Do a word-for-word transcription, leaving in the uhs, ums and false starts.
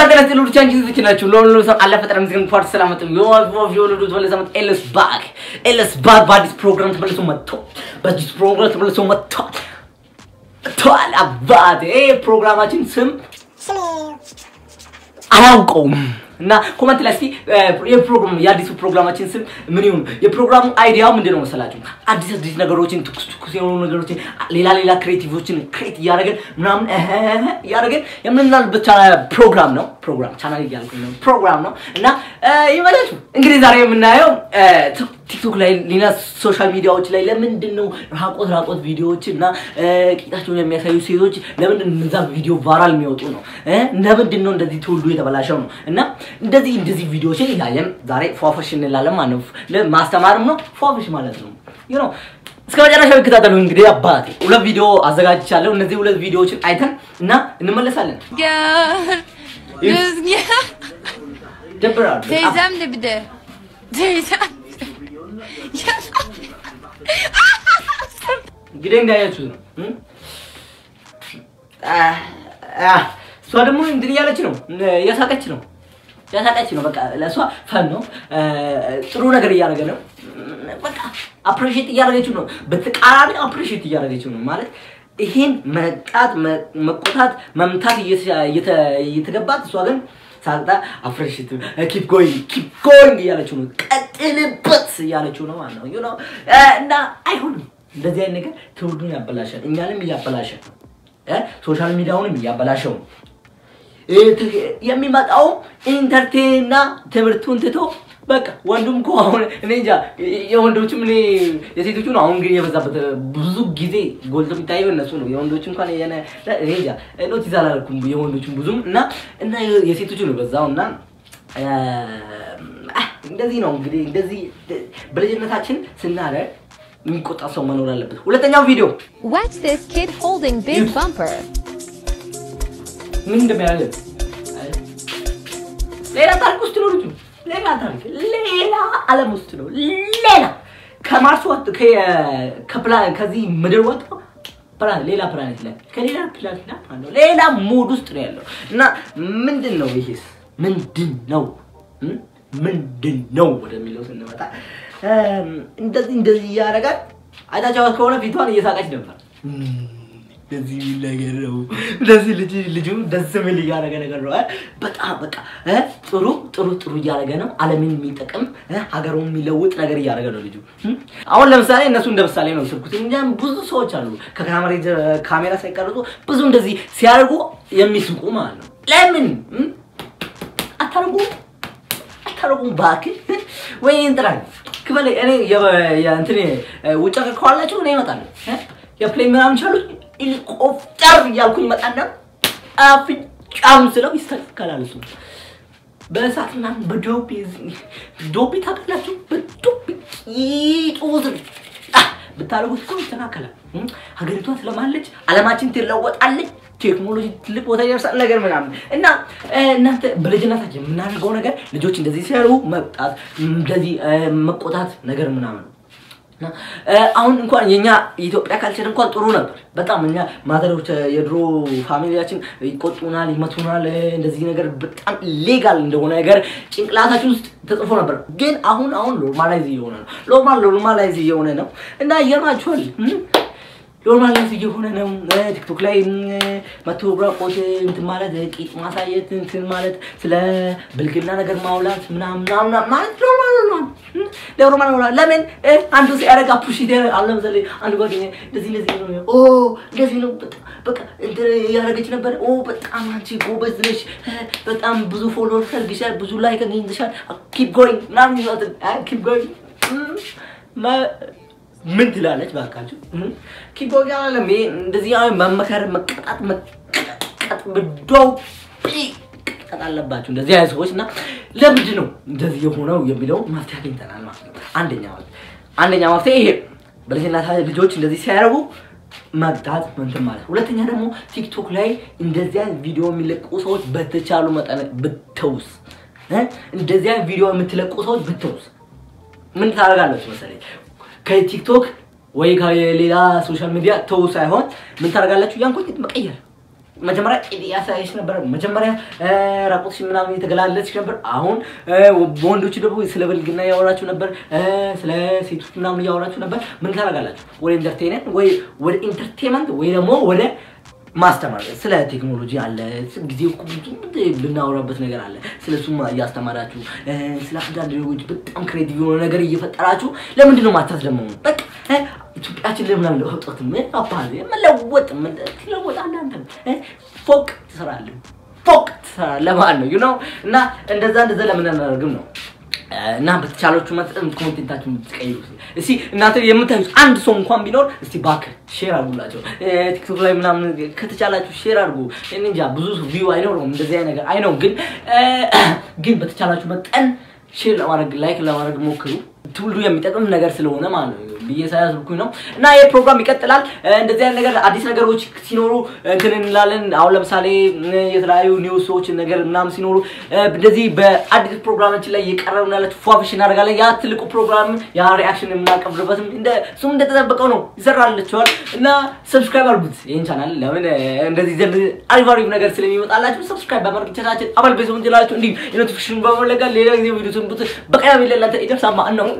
ሰላም ጤና ይስጥልኝ ቻንቺ ናችሁ ሎሎ ሰው አለ ፈጠረም ዝግን ፓርት ሰላምት ዮል ኦፍ ዮል ዱት ወለሰመት ኤልስ ባክ ኤልስ ባክ ባዲስ ፕሮግራም ተመልሶ መጥቶ በዚህ ፕሮግራም ተመልሶ መጥቶ ቷል አባቴ ፕሮግራማችን ስም አላውቀውም እና ኮሜንት ላይ እስቲ የፕሮግራም የአዲሱ ፕሮግራማችን ስም ምን ይሁን የፕሮግራሙ አይዲያው ምንድነው መሰላችሁ አዲስ አዲስ ነገሮችን ትኩስ ትኩስ የሆኑ ነገሮችን ሌላ ሌላ ክሬቲቮችን ክሬት ያደርገን ምናምን እህ ያደርገን የምንናልበት ፕሮግራም ነው ፕሮግራም ቻናል ይያልኩኝ ነው ፕሮግራም ነው እና ይመላችሁ እንግዲህ ዛሬ የምናየው ቲክቶክ ላይ ሌላ ሶሻል ሚዲያዎች ላይ ለምንድነው ራቆት ራቆት ቪዲዮዎችና ቂጣቸውን የሚያሳዩ ሴቶች ለምንድነው እንደዛ ቪዲዮ ቫይራል የሚወጡ ነው እ ለምንድነው እንደዚህ ትውልዱ የተበላሸው ነው እና እንደዚህ እንደዚህ ቪዲዮዎችን ያያየን ዛሬ ፏፈሽ እንላለን ማለት ነው ለማስተማርም ነው ፏፈሽ ማለት ነው you know እስከ መጨረሻው ይከታተሉ እንግዲህ አባቴ ሁለት ቪዲዮ አዘጋጅቻለሁ እነዚህ ሁለት ቪዲዮዎችን አይተን እና እንመለሳለን ደብራል teyzem de bir de teyzem እንግዲህ እንዳያችሁ ነው አ አ ሷ ደግሞ እንግዲህ ያለች ነው ያሳቀች ነው ያሳቀች ነው በቃ ለሷ ፈን ነው ጥሩ ነገር ያያረገ ነው በቃ አፕሪሺየት ያያረገች ነው በተቃራኒ አፕሪሺየት ያያረገች ነው ማለት ይሄን መጣት መቆጣት መምታት እየተገባት እሷ ግን ሳልታ አፕሪሺየት keep going keep going ያለች ነው ቀጥልበት ያለች ነው ማለት ነው you know እና አይሆንም እንደዚህ አይነት ነገር ትውልዱን ያበላሻል እኛንም ያበላሻል እ ሶሻል ሚዲያውንም ያበላሻው የሚመጣው ኢንተርቴይንና ትምርቱን ትቶ በቃ ወንዱም እኮ አሁን እኔ እንጃ የወንዶችም እኔ የሴቶቹ ነው አሁን ግን የበዛበት ብዙ ጊዜ ጎልቶ የሚታየው እነሱ ነው የወንዶች እንኳን የነ እኔ እንጃ ኖቲስ አላልኩም የወንዶቹም ብዙም እና እና የሴቶቹ ነው በዛውና እንደዚህ ነው እንግዲህ እንደዚህ በልጅነታችን ስናደርግ የሚቆጣ ሰው መኖር አለበት ሁለተኛው ቪዲዮ watch this kid holding big bumper ምን እንደሚያደርግ ሌላ ታሪክ ውስጥ ነው ልጁ ሌላ ታሪክ ሌላ ዓለም ውስጥ ነው ሌላ ከማርስ ወጥ ከፕላኔት ከዚህ ምድር ወጥ ፕላኔት ሌላ ፕላኔት ላይ ከሌላ ፕላኔት ላይ ነው ሌላ ሙድ ውስጥ ነው ያለው እና ምንድነው ይሄስ ምንድነው ምንድነው ወደሚለው ስንመጣ እንደዚህ እንደዚህ ያረጋል አይታቻው ከሆነ ፊቷን እየሳቀች ነበር እንደዚህ ነገር ነው እንደዚህ ልጅ ልጅ ደስ የሚል ያረገ ነገር ነው በጣም በቃ ጥሩ ጥሩ ጥሩ ያረገ ነው ዓለምን የሚጠቅም ሀገሩን የሚለውጥ ነገር ያረገ ነው ልጅ አሁን ለምሳሌ እነሱ እንደምሳሌ ነው ስልኩት እንጃም ብዙ ሰዎች አሉ ከካሜራ ካሜራ ሳይቀርጹ ብዙ እንደዚህ ሲያርጉ የሚስቁ ማለት ነው ለምን አታርጉ አታርጉ ባክ ወይ እንጥራኝ ከበለ እኔ የእንትኔ ውጫ ከኋላችሁ ነው ይመጣል የፕሌይ ምናምን ቻሉ ኢሊኮፕተር ያልኩኝ መጣና አፍጫም ስለው ይስተካከላል እሱ በሳትና በዶፒ ዶፒ ታቀላችሁ በዶፒ ይጡዝ በታረጉት እኮ ይስተካከላል ሀገሪቷ ስለማለች ዓለማችን ትለወጣለች ቴክኖሎጂ ትልቅ ቦታ ይደርሳል ነገር ምናምን እና እናንተ በልጅነታችን የምናደርገው ነገር ልጆች እንደዚህ ሲያሩ መጣት እንደዚህ መቆጣት ነገር ምናምን እና አሁን እንኳን የኛ ኢትዮጵያ ካልቸር እንኳን ጥሩ ነበር በጣም እኛ ማዘሮች የድሮ ፋሚሊያችን ይቆጡናል ይመቱናል እንደዚህ ነገር በጣም ሌጋል እንደሆነ ነገር ጭንቅላታችን ውስጥ ተጽፎ ነበር ግን አሁን አሁን ኖርማላይዝ እየሆነ ነው ኖርማል ኖርማላይዝ እየሆነ ነው እና የማቹዋል ኖርማላይዝ እየሆነ ነው ቲክቶክ ላይ መቶ ብራቆት እንት ማለት ቂጥ ማሳየት እንትን ማለት ስለ ብልግና ነገር ማውላት ምናምን ምናምን ማለት ኖርማል ነው ኖርማል ነው ለምን አንዱ ሲያረጋ ፑሽ ይደረግ አለምዘለ አንዱ ጓደኛ እንደዚህ እንደዚህ ነው ኦ እንደዚህ ነው በቃ እንት ያረጋች ነበር ኦ በጣም አንቺ ጎበዝ ነሽ በጣም ብዙ ፎሎወር ፈልግሻል ብዙ ላይክ አግኝተሻል keep going ምናምን ይላል keep going ምን ትላለች ባካችሁ ኪቦጋ ለምን እንደዚህ መመከር መቀጣት መቀጣት በዶው ቀጣ አለባችሁ እንደዚህ አይነት ሰዎችና ለምንድን ነው እንደዚህ የሆነው የሚለው መፍትሄ አግኝተናል ማለት ነው አንደኛ አንደኛ መፍትሄ ይሄ በልጅነታ ልጆች እንደዚህ ሲያረጉ መቅጣት እንትን ማለት ሁለተኛ ደግሞ ቲክቶክ ላይ እንደዚህ አይነት ቪዲዮ የሚለቁ ሰዎች በተቻሉ መጠን ብትውስ እንደዚህ አይነት ቪዲዮ የምትለቁ ሰዎች ብትውስ ምን ታደርጋላችሁ መሰለኝ ከቲክቶክ ወይ ከሌላ ሶሻል ሚዲያ ተው ሳይሆን ምን ታደርጋላችሁ ያን ኮንቴንት መቀየር መጀመሪያ ያሳይሽ ነበር መጀመሪያ ራቆትሽ ምናምን የተገላለጽሽ ነበር አሁን ወንዶች ደግሞ ስለ ብልግና ያወራችሁ ነበር ስለ ሴቶች ምናምን ያወራችሁ ነበር ምን ታረጋላችሁ ወደ ኢንተርቴይንመንት ወይ ወደ ኢንተርቴይንመንት ወይ ደግሞ ወደ ማስተማር ስለ ቴክኖሎጂ አለ ጊዜው ብናወራበት ነገር አለ ስለሱም ያስተማራችሁ ስለ አንዳንድ ልጆች በጣም ክሬቲቭ የሆነ ነገር እየፈጠራችሁ ለምንድን ነው ማታስደምሙ በቃ ኢትዮጵያችን ለምን አለ ወጣት ምን አባል መለወጥ ምን ትለወጥ አንዳንተ ፎቅ ትሰራለህ ፎቅ ለማን ነው you know እና እንደዛ እንደዛ ለምን እናደርግም ነው እና በተቻላችሁ መጠን ኮንቴንታችሁን ትቀይሩ እስቲ እናንተ የምታዩት አንድ ሰው እንኳን ቢኖር እስቲ ባክ ሼር አድርጉላቸው ቲክቶክ ላይ ምናምን ከተቻላችሁ ሼር አድርጉ እንጃ ብዙ ቪው አይኖርም እንደዚህ አይነት ነገር አይ ነው ግን ግን በተቻላችሁ መጠን ሼር ለማድረግ ላይክ ለማድረግ ሞክሩ ትውልዱ የሚጠቅም ነገር ስለሆነ ማለት ነው በየሳያዝኩኝ ነው እና ይሄ ፕሮግራም ይቀጥላል እንደዚህ አይነት ነገር አዲስ ነገሮች ሲኖሩ እንትን እንላለን አሁን ለምሳሌ የተለያዩ ኒውሶች ነገር ምናምን ሲኖሩ እንደዚህ በአዲስ ፕሮግራማችን ላይ የቀረበና ለተፋፍሽ እናደርጋለን ያ ትልቁ ፕሮግራም ያ ሪአክሽን የምናቀርብበት እንደ ሱም እንደተጠበቀው ነው ይሰራላችኋል እና ሰብስክራይብ አድርጉት ይሄን ቻናል ለምን እንደዚህ ዘንድ አሪፍ አሪፍ ነገር ስለሚመጣላችሁ ሰብስክራይብ በማድረግ ቻናላችን አባል ቤተሰብ እንዲላችሁ እንዲ የኖቲፊኬሽን በመለጋ ሌላ ጊዜ ቪዲዮ ትንቡት በቀያም ይለላንተ ይደርሳማ ነው